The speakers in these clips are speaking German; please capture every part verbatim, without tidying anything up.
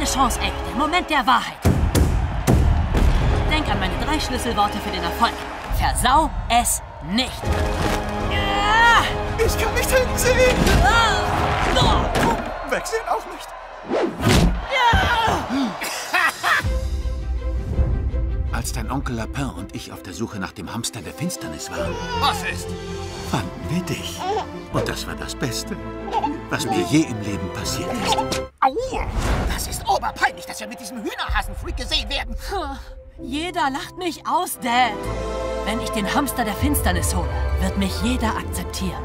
Chance, ey. Der Moment der Wahrheit. Denk an meine drei Schlüsselworte für den Erfolg. Versau es nicht. Ich kann nicht hinsehen. Oh. Wegsehen auch nicht. Als dein Onkel Lapin und ich auf der Suche nach dem Hamster der Finsternis waren, Was ist? fanden wir dich. Und das war das Beste, was mir je im Leben passiert ist. Au! Das ist oberpeinlich, dass wir mit diesem Hühnerhasenfreak gesehen werden. Jeder lacht mich aus, Dad. Wenn ich den Hamster der Finsternis hole, wird mich jeder akzeptieren.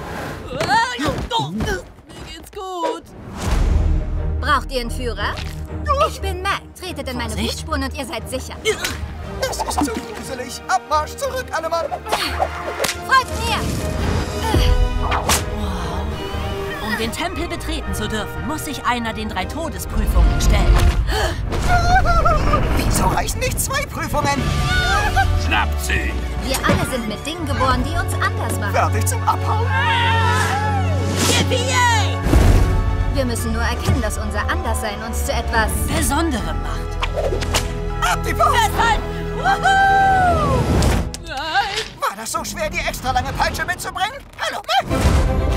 Mir geht's gut. Braucht ihr einen Führer? Ich bin Mac. Tretet in meine Vorsicht. Fußspuren und ihr seid sicher. Es ist zu gruselig. Abmarsch zurück, alle Mann. Folgt mir! Um den Tempel betreten zu dürfen, muss sich einer den drei Todesprüfungen stellen. Wieso reichen nicht zwei Prüfungen? Schnappt sie! Wir alle sind mit Dingen geboren, die uns anders machen. Fertig zum Abhauen. Yippie! Wir müssen nur erkennen, dass unser Anderssein uns zu etwas... Besonderem macht. Ab die Post! Festhalten! Woohoo! War das so schwer, die extra lange Peitsche mitzubringen? Hallo, Mac!